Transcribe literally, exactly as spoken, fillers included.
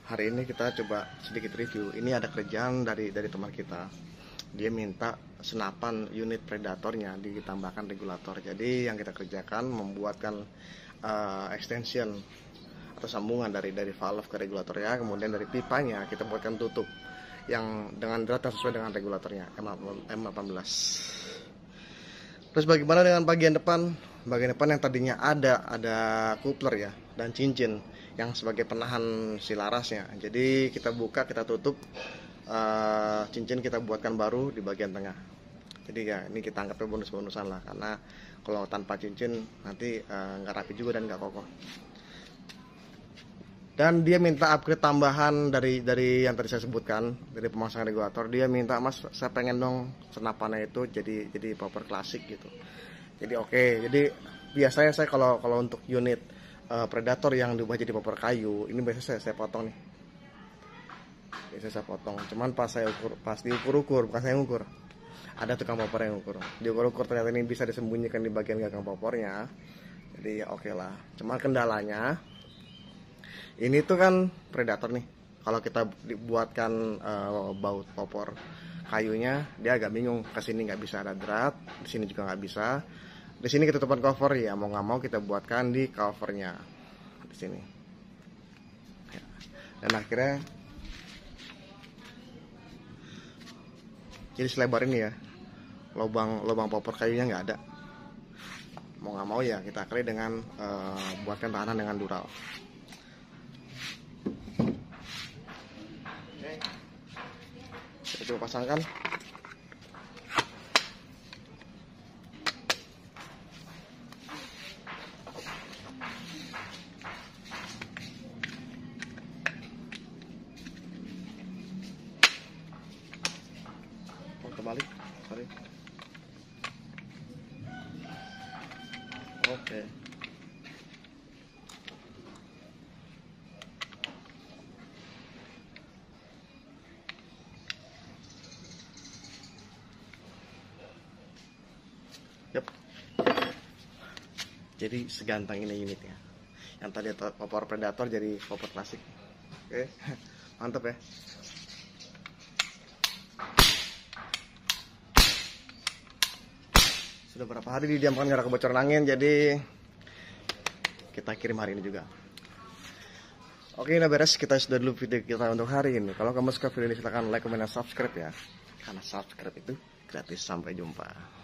hari ini kita coba sedikit review. Ini ada kerjaan dari dari teman kita. Dia minta senapan unit predatornya ditambahkan regulator. Jadi yang kita kerjakan membuatkan uh, extension atau sambungan dari dari valve ke regulatornya, kemudian dari pipanya kita buatkan tutup yang dengan drat yang sesuai dengan regulatornya M delapan belas. Terus bagaimana dengan bagian depan? Bagian depan yang tadinya ada ada coupler ya dan cincin yang sebagai penahan si larasnya. Jadi kita buka, kita tutup, uh, cincin kita buatkan baru di bagian tengah. Jadi ya ini kita anggapnya bonus-bonusan lah, karena kalau tanpa cincin nanti nggak uh, rapi juga dan nggak kokoh. Dan dia minta upgrade tambahan dari dari yang tadi saya sebutkan, dari pemasangan regulator. Dia minta, "Mas, saya pengen dong senapannya itu jadi jadi popper klasik gitu." Jadi oke, okay. Jadi biasanya saya kalau kalau untuk unit uh, predator yang diubah jadi popper kayu, ini biasanya saya, saya potong nih. Biasanya saya potong. Cuman pas saya ukur, pas diukur-ukur, bukan saya ukur. Ada tukang popper yang ukur. Diukur-ukur ternyata ini bisa disembunyikan di bagian gagang poppernya. Jadi ya oke okay lah. Cuman kendalanya ini tuh kan predator nih. Kalau kita dibuatkan uh, baut popor kayunya, dia agak bingung. Kesini nggak bisa ada drat, di sini juga nggak bisa. Di sini ketutupan cover ya, mau nggak mau kita buatkan di covernya di sini. Ya. Dan akhirnya jadi selebar ini ya, lubang lubang popor kayunya nggak ada. Mau nggak mau ya kita akhiri dengan uh, buatkan tahanan dengan dural. Kita coba pasangkan. Oh, terbalik, sorry. Oke. Yep. Jadi seganteng ini unitnya. Yang tadi popor predator jadi popor klasik. Oke, mantep ya. Sudah berapa hari didiamkan karena kebocoran angin, jadi kita kirim hari ini juga. Oke, udah beres. Kita sudah dulu video kita untuk hari ini. Kalau kamu suka video ini silahkan like, comment, dan subscribe ya. Karena subscribe itu gratis. Sampai jumpa.